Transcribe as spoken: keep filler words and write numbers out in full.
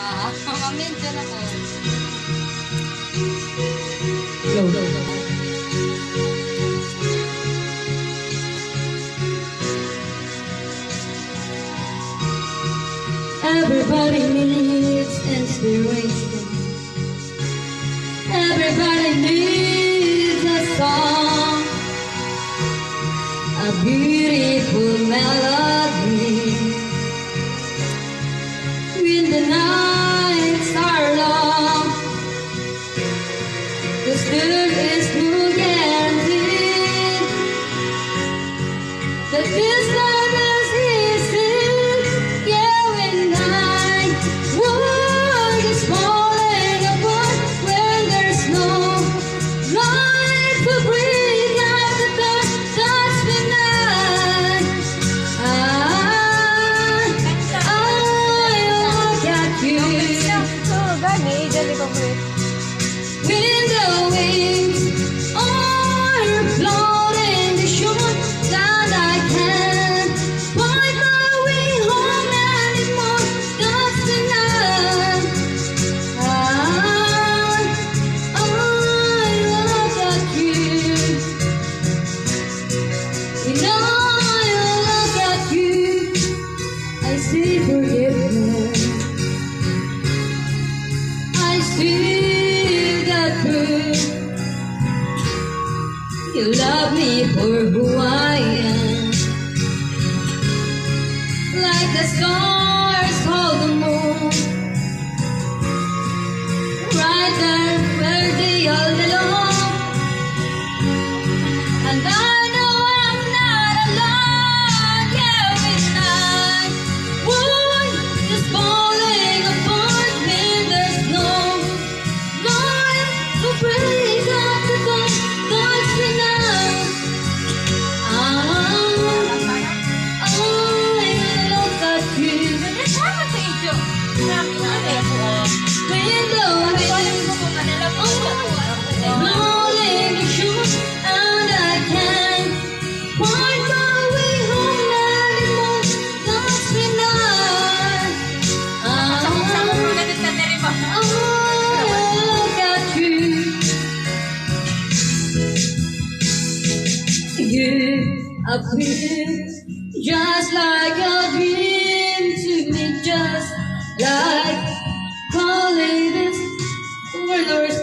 Ah, medyo na po. Low, low, low. Everybody needs inspiration. Everybody needs a song, a beautiful melody. When the nights are long, the still is no guarantee that this love is easy. Yeah, when night world is falling apart, when there's no light to bring out the dark, that's the night. I, I look at you. When the winds are blowing the shore, that I can't find my way home anymore. That's the night I, I look at you. When I look at you, I see forgiveness. I see you love me for who I am, like the stars hold the moon, right there where they all belong. And I know I'm not alone. Yeah, when night world is falling apart, when there's no light to break up the dark, that's the night. I, I look at you. When the wind blowing the shore, and I can't find my way home anymore. That's the night. I, I look at you. You appear just like a dream to me, just like holidays over